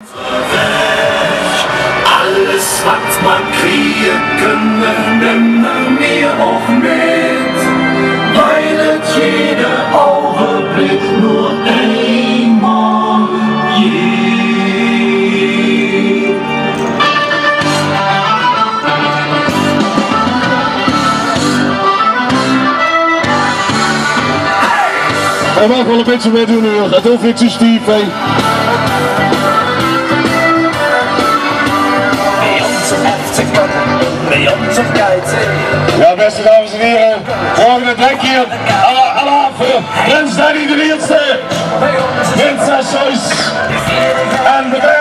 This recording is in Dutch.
Alles wat man kriegen können, nehmen wir auch mit, weil es jeder Augenblick nur einmal geht. Hij mag wel een beetje meer doen nu, het hoeft niet zo stief, hè. Ja, beste dames en heren, volgende trek hier, alle Prins Danny de Wierste, Prinses Joyce en de